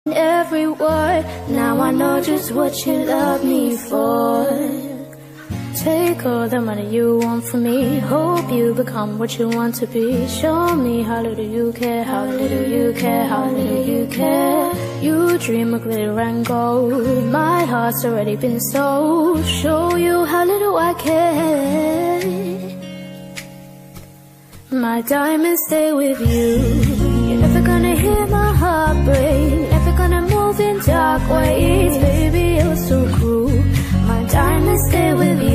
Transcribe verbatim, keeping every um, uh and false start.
every word. Now I know just what you love me for. Take all the money you want from me. Hope you become what you want to be. Show me how little you care, how little you care, how little you care. You dream of glitter and gold. My heart's already been sold. Show you how little I care. My diamonds stay with you. You're never gonna hear my heart break. Never gonna move in dark ways. Baby, you're so cruel. My diamonds stay with you.